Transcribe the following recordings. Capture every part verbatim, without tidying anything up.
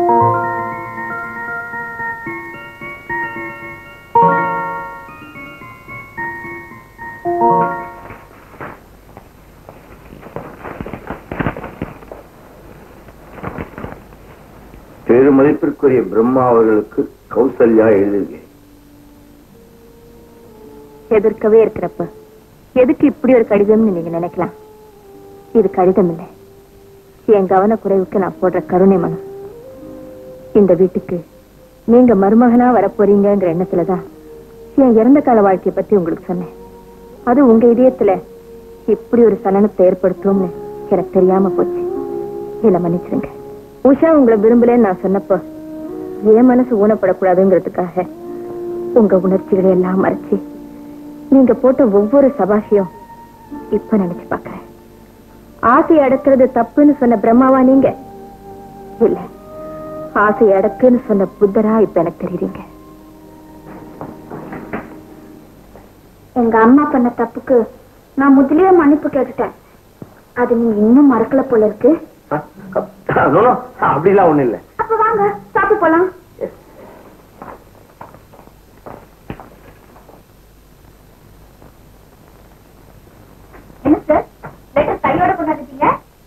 மதிப்பிற்குரிய பிரம்மா அவர்களுக்கு கௌசல்யா எழுதுகிறேன். எதிர்க்கவே இருக்கிறப்ப எதுக்கு இப்படி ஒரு கடிதம்னு நீங்க நினைக்கலாம். இது கடிதம் இல்லை, என் கவன குறைவுக்கு நான் போடுற கருணை மனம். இந்த வீட்டுக்கு நீங்க மருமகனா வரப்போறீங்கிற எண்ணத்துலதான் என் இறந்த கால வாழ்க்கையை பத்தி உங்களுக்கு சொன்னேன். அது உங்க இதயத்துல இப்படி ஒரு சலனத்தை ஏற்படுத்தும்னு எனக்கு தெரியாம போச்சு. என்ன மன்னிச்சிருங்க. உஷா உங்களை விரும்பலன்னு நான் சொன்னப்போ என் மனசு ஊனப்படக்கூடாதுங்கிறதுக்காக உங்க உணர்ச்சிகளை எல்லாம் மறைச்சு நீங்க போட்ட ஒவ்வொரு சபாஷியும் இப்ப நினைச்சு பாக்குறேன். ஆசை அடக்கிறது தப்புன்னு சொன்ன பிரம்மாவா நீங்க? இல்ல, ஆசை அடக்குன்னு சொன்ன புத்தரா இப்ப எனக்கு தெரியுறீங்க. எங்க அம்மா பண்ண தப்புக்கு நான் முதலியே மன்னிப்பு கேட்டுட்டேன். அது நீ இன்னும் மறக்கல போல இருக்கு. அப்படிலாம் ஒண்ணு இல்ல. அப்ப வாங்க சாப்பிட்டு போலாம். என்ன சார் லெட்டர் கையோட கொண்டாந்துட்டீங்க?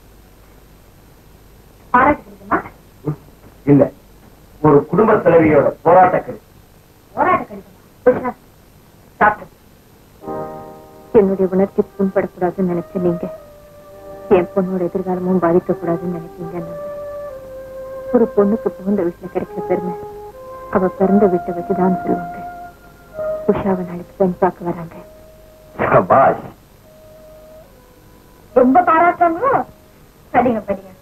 பாராட்டு கிடைக்குமா? இல்ல, ஒரு குடும்ப தலைவியோட போராட்ட கருத்து. போராட்ட கடிதமா? சாப்பிட்டு என்னுடைய உணர்ச்சி புண்படக்கூடாதுன்னு நினைச்ச நீங்க என் பொண்ணோட எதிர்காலமும் பாதிக்க கூடாதுன்னு நினைப்பீங்க. ஒரு பொண்ணுக்கு புகுந்த வீட்டுல கிடைக்கிற பெருமை அவ பிறந்த வீட்டை வச்சுதான் சொல்லுவாங்க. உஷாவை நாளைக்கு பெண் பார்க்க வராங்க. ரொம்ப பாராட்டாங்களோ? படிங்க படிங்க.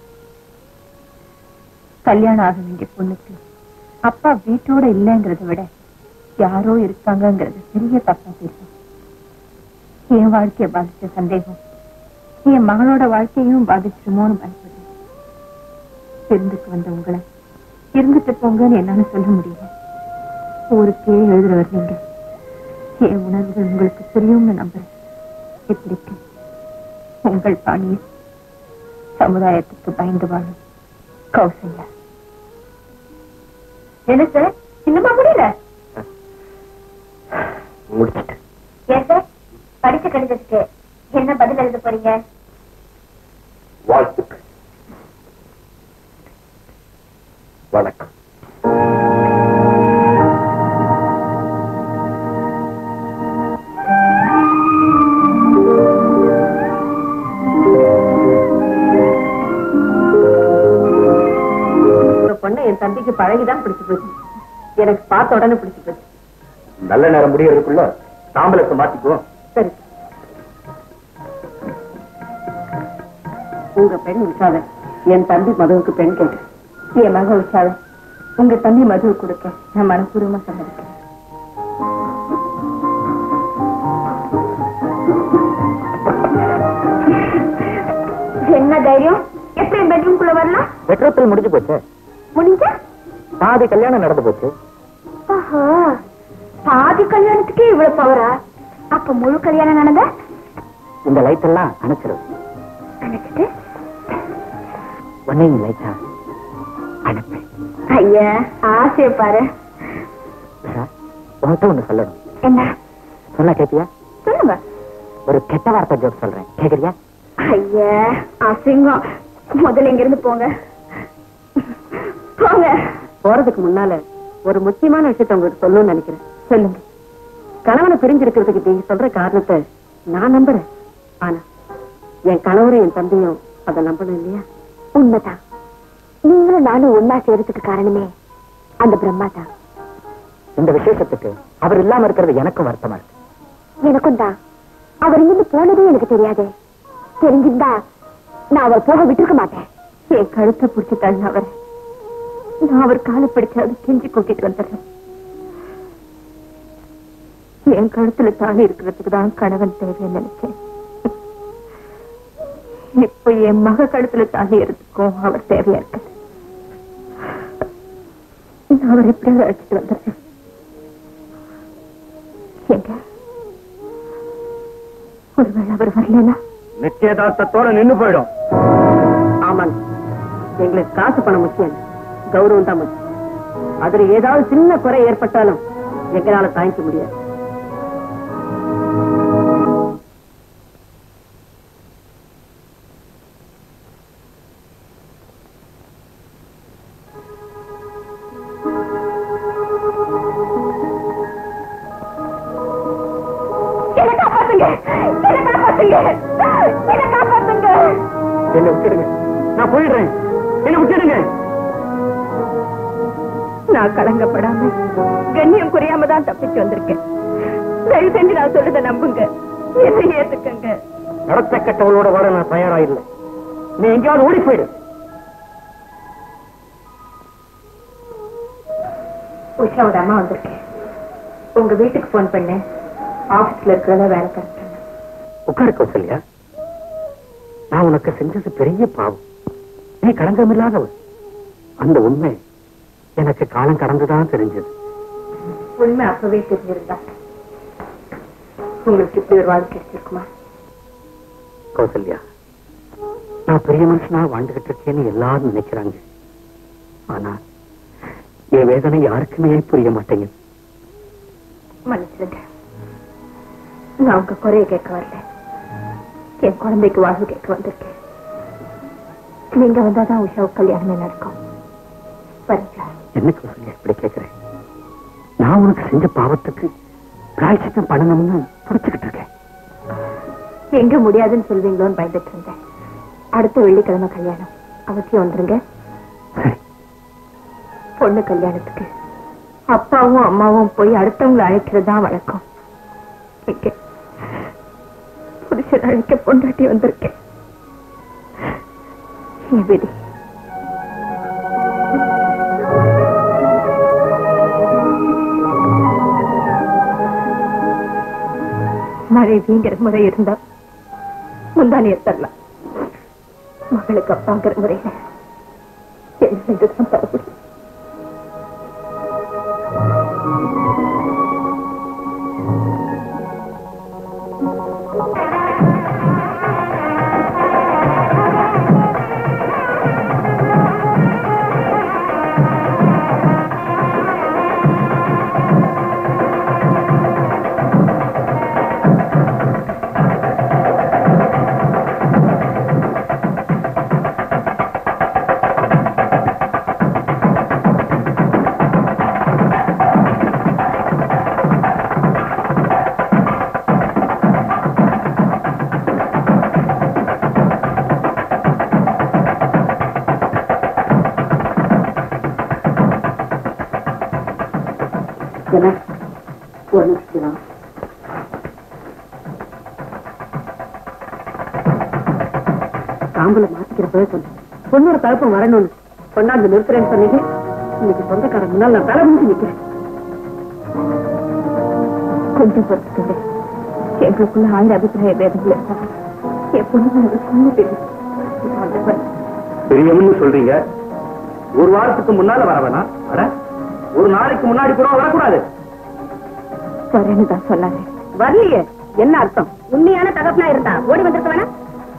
கல்யாணம் ஆக வேண்டிய பொண்ணுக்கு அப்பா வீட்டோட இல்லைங்கிறத விட யாரோ இருக்காங்கிறது பெரிய தப்பா பேசும். என் வாழ்க்கையை பாதிச்ச சந்தேகம் என் மகளோட வாழ்க்கையும் பாதிச்சிருமோன்னு பயப்படுறேன். இருந்துக்கு வந்த உங்களை இருந்துட்டு போங்கன்னு என்னால சொல்ல முடியல. ஊருக்கே எழுதுறவர் நீங்க. என் உணர்வுகள் உங்களுக்கு புரியும்னு நம்புறேன். இப்படிக்கு உங்கள் பாணியில் சமுதாயத்துக்கு பயந்து வாழும் கௌசல்யா. என்ன சார் இன்னுமா முடியல? முடிச்சிட்டு. ஏன் சார் படிச்ச கடிதத்துக்கு என்ன பதில் எழுத போறீங்க? வாழ்த்துக்கள். வணக்கம். பொண்ணு என் தம்பிக்கு பழகிதான் பிடிச்சு போச்சு. எனக்கு பார்த்த உடனே பிடிச்சு போச்சு. நல்ல நேரம் முடியறதுக்குள்ள தாம்பலத்தை மாத்திக்குவோம். சரி. உங்க பெண் உஷாத என் தம்பி மதுவுக்கு பெண் கேட்டு என் மக உஷாத உங்க தம்பி மதுவு கொடுக்க நான் மனப்பூர்வமா சம்மதிக்கிறேன். என்ன தைரியம்? எப்படி பெட்ரூம்குள்ள வரலாம்? பெட்ரோல் முடிஞ்சு போச்சு. முடிஞ்சா பாதி கல்யாணம் நடந்து போச்சு. பாதி கல்யாணத்துக்கே இவ்வளவு பவரா? அப்ப முழு கல்யாணம் நடந்த இந்த லைட் எல்லாம் அணைச்சிடும். அணைச்சிட்டு ஒன்னையும் லைட்டா அனுப்பேன். ஐயா ஆசைய பாரு. உன்கிட்ட ஒண்ணு சொல்லணும். என்ன சொன்னா கேட்டியா? சொல்லுங்க. ஒரு கெட்ட வார்த்தை ஜோக் சொல்றேன், கேக்குறியா? ஐயா அசிங்கம். முதல்ல இங்க இருந்து போங்க. போங்க. போறதுக்கு முன்னால ஒரு முக்கியமான விஷயத்த உங்களுக்கு சொல்லணும்னு நினைக்கிறேன். சொல்லுங்க. கணவனை பிரிஞ்சிருக்கிறதுக்கு நீங்க சொல்ற காரணத்தை நான் நம்புறேன். ஆனா என் கணவரும் என் தம்பியும் அதை நம்பணும் இல்லையா? உண்மைதான். நீங்களும் நானும் ஒன்னா சேர்றதுக்கு காரணமே அந்த பிரம்மா தான். இந்த விசேஷத்துக்கு அவர் இல்லாம இருக்கிறது எனக்கும் வருத்தமா இருக்கு. எனக்கும் தான். அவர் இங்கிருந்து போனதே எனக்கு தெரியாது. தெரிஞ்சிருந்தா நான் அவர் போக விட்டுருக்க மாட்டேன். என் கழுத்தை பிடிச்சி தள்ள அவர் நான் அவர் காலை பிடிச்சாது கெஞ்சி கூட்டிட்டு வந்துடுறேன். என் கழுத்துல தாலி இருக்கிறதுக்கு தான் கணவன் தேவைன்னு நினைச்சேன். இப்ப என் மக கழுத்துல தாலி இருக்கிறதுக்கும் அவர் தேவையா இருக்கு. அவர் எப்படியாவது அழைச்சிட்டு வந்துடுறேன். எங்க ஒருவேளை அவர் வரலனா நிச்சயதார்த்தத்தோட நின்னு போயிடும். ஆமாங்க. எங்களுக்கு காசு பணம் முக்கியம். கௌரவம் தான் முக்கியம். அதுல ஏதாவது சின்ன குறை ஏற்பட்டாலும் எங்களால தாங்கிக்க முடியாது. என்ன விட்டுடுங்க, நான் போயிடுறேன். என்ன விட்டுடுங்க. நான் கலங்கப்படாம கண்ணியம் குறையாம தான் தப்பிச்சு வந்திருக்கேன். தயவு செஞ்சு நான் சொல்றத நம்புங்க, என்ன ஏத்துக்கங்க. நடத்த கட்டவளோட வாட நான் தயாரா இல்லை. நீ எங்கேயாவது ஓடி போயிடு. உஷாவோட அம்மா வந்திருக்கேன். உங்க வீட்டுக்கு போன் பண்ணேன். ஆபீஸ்ல இருக்கிறதா வேலை கரெக்ட். உட்காரு கௌசல்யா. நான் உனக்கு செஞ்சது பெரிய பாவம். நீ களங்கமில்லாதவன். அந்த உண்மை எனக்கு காலம் கடந்துதான் தெரிஞ்சது. உண்மை அப்பவே தெரிஞ்சிருந்தா உங்களுக்கு இப்படி ஒரு வாழ்க்கை இருக்குமா? கௌசல்யா, நான் பெரிய மனுஷனா வாழ்ந்துகிட்டு இருக்கேன்னு எல்லாரும் நினைக்கிறாங்க. ஆனா என் வேதனை யாருக்குமே புரிய மாட்டேங்குது. மன்னிச்சிருங்க, நான் உங்க குறைய கேட்க வரல. என் குழந்தைக்கு வாழ்வு கேட்க வந்திருக்கேன். நீங்க வந்தாதான் உஷாவுக்கு கல்யாணமே நடக்கும். என்ன கௌசல்யா இப்படி கேட்கிறேன்? நான் உனக்கு செஞ்ச பாவத்துக்கு பிராயச்சித்தம் பண்ணணும்னு புடிச்சுக்கிட்டு இருக்கேன். எங்க முடியாதுன்னு சொல்வீங்களோன்னு பயந்துட்டு இருந்தேன். அடுத்த வெள்ளிக்கிழமை கல்யாணம், அவசியம் வந்துருங்க. பொண்ணு கல்யாணத்துக்கு அப்பாவும் அம்மாவும் போய் அடுத்தவங்களை அழைக்கிறது தான் வழக்கம். புருஷன் அழைக்க பொண்டாட்டி வந்திருக்கேன். விதி. மனைவிங்கிற முறை இருந்தா முந்தானி எடுத்துடலாம். மகளுக்கு அப்பாங்கிற முறையில என்ன செஞ்சுதான் தரப்படும். தாம்பூல மாத்திக்கிறப்பவே சொன்னேன் பொண்ணோட தகப்பம் வரணும்னு. கொண்டாந்து நிறுத்துறேன்னு சொன்னீங்க. இன்னைக்கு சொந்தக்காரன் முன்னால் நான் தலை முடிச்சு நிற்கிறேன். கொஞ்சம் பொறுத்துக்கங்க. எங்களுக்குள்ள ஆயிரம் அபிப்பிராய வேதங்கள் இருந்தா என் பொண்ணு தெரியும். பெரியம்னு சொல்றீங்க. ஒரு வாரத்துக்கு முன்னால வர வேணாம். ஒரு நாளைக்கு முன்னாடி கூட வரக்கூடாது. வரேன்னு தான் சொன்னாங்க. வரலையே, என்ன அர்த்தம்? உண்மையான தகப்பனா இருந்தா ஓடி வந்திருக்க வேணா?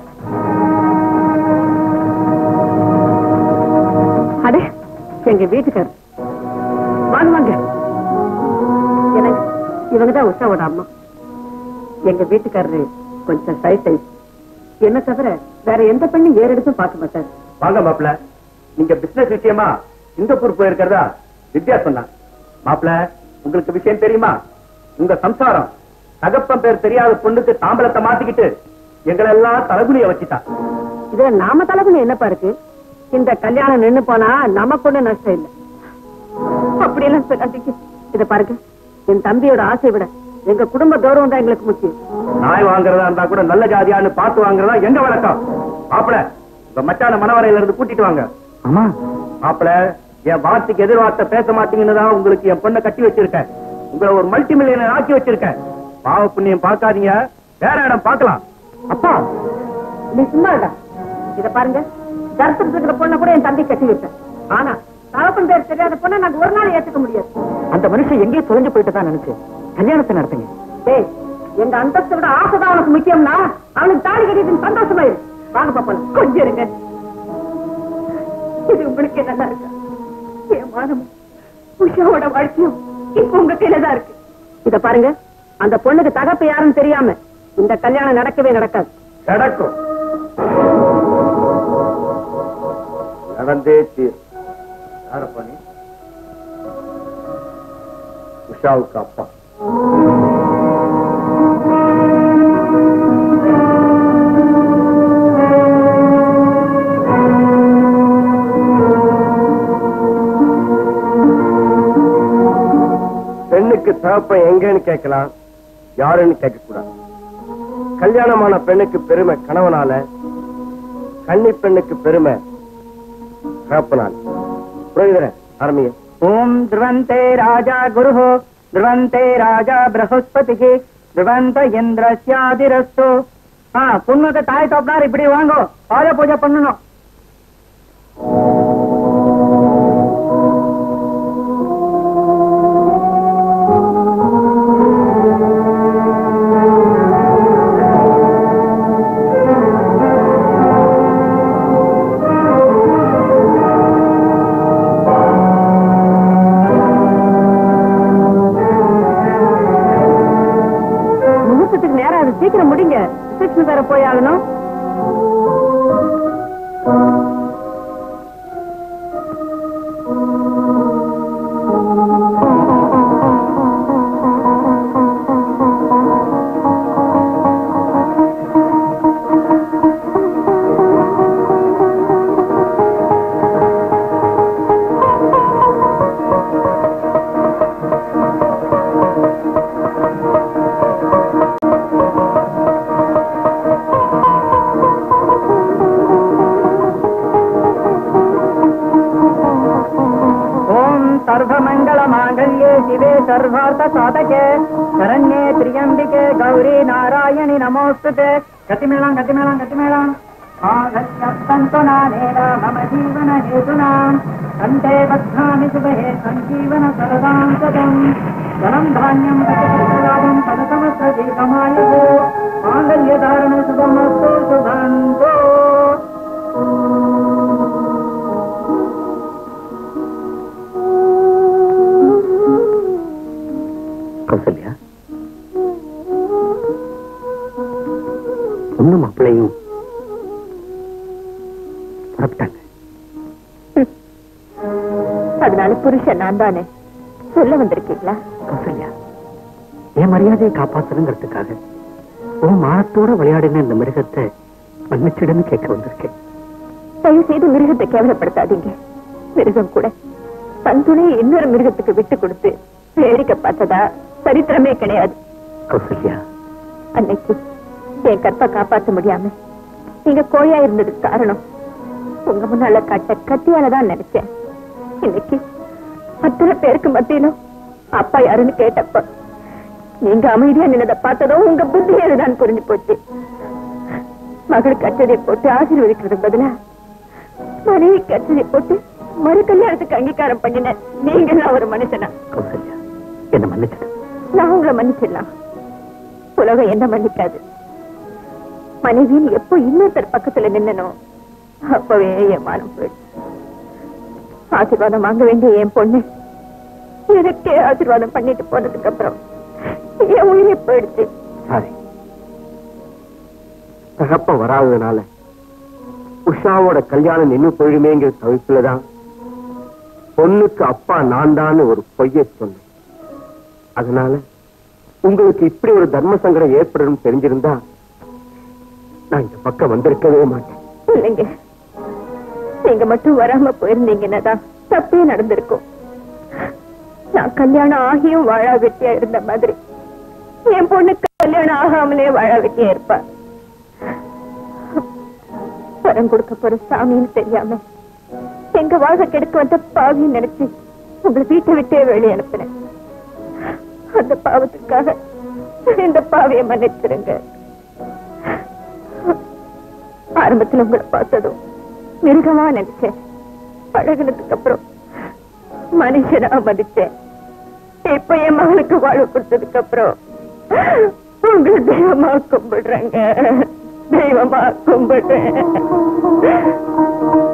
அடே, எங்க வீட்டுக்காரர் வாங்க வாங்க. எனக்கு இவங்கதான் உஷாவோட அம்மா. எங்க வீட்டுக்காரரு கொஞ்சம் சை சைஸ். என்ன தவிர வேற எந்த பெண்ணும் ஏறெடுத்தும் பார்க்க மாட்டாரு. வாங்க மாப்பிள்ள, நீங்க பிசினஸ் விஷயமா சிங்கப்பூர் போயிருக்கிறதா வித்யா சொன்னா. மாப்பிள்ள, உங்களுக்கு விஷயம் தெரியுமா? உங்க சம்சாரம் தகப்பன் பேர் தெரியாத பொண்ணுக்கு தாம்பலத்தை மாத்திக்கிட்டு எங்களை எல்லாம் தலகுனிய வச்சுட்டா. இதுல நாம தலகுனி என்னப்பா இருக்கு? இந்த கல்யாணம் நின்னு போனா நமக்கு ஒண்ணு நஷ்டம் இல்லை. அப்படி எல்லாம் சொல்லாதீங்க. இத பாருங்க, என் தம்பியோட ஆசை விட எங்க குடும்ப கௌரவம் தான் எங்களுக்கு முக்கியம். நாய் வாங்குறதா இருந்தா கூட நல்ல ஜாதியான்னு பார்த்து வாங்குறதா எங்க வழக்கம். மாப்பிள்ள, உங்க மச்சான மனவரையில இருந்து கூட்டிட்டு வாங்க. ஆமா மாப்பிள்ள, என் வார்த்தைக்கு எதிர்வார்த்தை பேச மாட்டீங்கன்னு தான் உங்களுக்கு என் பொண்ணை கட்டி வச்சிருக்கேன். உங்களை ஒரு மல்டி மில்லியனர் ஆக்கி வச்சிருக்கேன். பாவ புண்ணியம் பார்க்காதீங்க, வேற இடம் பார்க்கலாம். அப்பா, நீ சும்மா இல்ல. இத பாருங்க, தர்சன் இருக்கிற பொண்ணை கூட என் தம்பி கட்டி வைப்பேன். ஆனா தகப்பன் பேர் தெரியாத பொண்ணை நாங்க ஒரு நாள் ஏத்துக்க முடியாது. அந்த மனுஷன் எங்கேயே தொலைஞ்சு போயிட்டு தான் நினைச்சு கல்யாணத்தை நடத்துங்க. டேய், எங்க அந்தஸ்தை விட ஆசைதான் அவனுக்கு முக்கியம்னா அவனுக்கு தாலி கட்டிட்டு சந்தோஷமாயிரு. வாங்க பாப்பா, கொஞ்சம் இருங்க. இது உங்களுக்கு நல்லா இருக்கா? என் மானமும் உஷாவோட வாழ்க்கையும் இப்ப உங்க கையில தான் இருக்கு. இத பாருங்க, அந்த பொண்ணுக்கு தகப்பு யாருன்னு தெரியாம இந்த கல்யாணம் நடக்கவே நடக்காது. நடக்கும், நடந்தே தீரும். யாரப்பா நீ? உஷாவுக்கு அப்பா. பெண்ணுக்கு தகப்பன் எங்கன்னு கேட்கலாம், யாருன்னு கேட்க கூடாது. கல்யாணமான பெண்ணுக்கு பெருமை கணவனால, கன்னி பெண்ணுக்கு பெருமை தகப்பனால. புரியுதுற? ஆரம்பிங்க. ஓம் த்ருவந்தே ராஜா குருஹோ த்ருவந்தே ராஜா பிரகஸ்பதிகி த்ருவந்த இந்திரஸ்யாதிரஸ்து. ஆ, பொண்ணுக்கு தாய் தோப்பினார் இப்படி வாங்கோ, பாத பூஜை பண்ணணும். சீக்கிரம் முடிங்க, ரிசப்ஷன் வேற போய் ஆகணும். सर्वार्थ साधके शरण्ये त्र्यंबिके गौरी नारायणी नमोस्तुते. गतिमेलां गतिमेलां गतिमेलां आगच्छन्तनानेन मम जीवन हेतुनां अन्ते बध्नामि शुभहे सञ्जीवन सरदां सदं जलं धान्यं प्रतिपुष्पलाभं पदसमस्रदीर्घमायुः माङ्गल्यधारण शुभमस्तु शुभन्तु. கௌசல்யா, பொண்ணு மாப்பிள்ளையும் புறப்பட்டாங்க. அதனால புருஷன் நான் தானே சொல்ல வந்திருக்கீங்களா? கௌசல்யா, என் மரியாதையை காப்பாத்தணுங்கிறதுக்காக உன் மானத்தோட விளையாடின இந்த மிருகத்தை மன்னிச்சிடன்னு கேட்க வந்திருக்கேன். தயவு செய்து மிருகத்தை கேவலப்படுத்தாதீங்க. மிருகம் கூட தன் துணையை இன்னொரு மிருகத்துக்கு விட்டு கொடுத்து வேடிக்கை பார்த்ததா சரித்திரமே கிடையாது. கௌசல்யா, அன்னைக்கு என் கற்பை காப்பாற்ற முடியாம நீங்க கோயா இருந்ததுக்கு காரணம் உங்க முன்னால காட்ட கத்தியாலதான் நினைச்சேன். இன்னைக்கு அத்தனை பேருக்கு மத்தியிலும் அப்பா யாருன்னு கேட்டப்ப நீங்க அமைதியா நின்னதை பார்த்ததும் உங்க புத்தியதான் புரிஞ்சு போச்சு. மகளுக்கு அச்சதை போட்டு ஆசீர்வதிக்கிறது பதிலா மனைவி அச்சதை போட்டு மறு கல்யாணத்துக்கு அங்கீகாரம் பண்ணின நீங்க ஒரு மனுஷனா? கௌசல்யா, என்ன மன்னிச்சிடு. நான் உங்களை மன்னிச்சிடலாம், உலகம் என்ன மன்னிக்காது. மனைவியின் எப்போ இன்னொருத்தர் பக்கத்துல நின்னனோ அப்பவே என் மானம் போயிடுச்சு. ஆசீர்வாதம் வாங்க வேண்டிய என் பொண்ணு எனக்கே ஆசீர்வாதம் பண்ணிட்டு போனதுக்கு அப்புறம் என் உயிரை போயிடுச்சு. சாரி, தகப்ப வராததுனால உஷாவோட கல்யாணம் நின்று போயிடுமேங்கிற தவிப்புலதான் பொண்ணுக்கு அப்பா நான் தான் ஒரு பொய்யை சொன்னேன். அதனால உங்களுக்கு இப்படி ஒரு தர்ம சங்கடம் ஏற்படும் தெரிஞ்சிருந்தா நான் இந்த பக்கம் வந்திருக்கவே மாட்டேன். இல்லைங்க, நீங்க மட்டும் வராம போயிருந்தீங்கன்னாதான் தப்பே நடந்திருக்கும். நான் கல்யாணம் ஆகியும் வாழா வெட்டியா இருந்த மாதிரி என் பொண்ணுக்கு கல்யாணம் ஆகாமலே வாழா வெட்டியா இருப்பா. வரம் கொடுக்க போற சாமின்னு தெரியாம எங்க வாழ்க்கை கெடுக்க வந்த பாவின்னு நினைச்சு உங்களை வீட்டை விட்டே வெளியே அனுப்பினேன். அந்த பாவத்துக்காக இந்த பாவியை மன்னிச்சிருங்க. ஆரம்பத்துல உங்களை பார்த்ததும் மிருகமா நினைச்சேன். பழகினதுக்கு அப்புறம் மனுஷனா மதிச்சேன். இப்ப என் மகளுக்கு வாழ்வு கொடுத்ததுக்கு அப்புறம் உங்களை தெய்வமா கும்பிடுறேங்க, தெய்வமா கும்பிடுறேன்.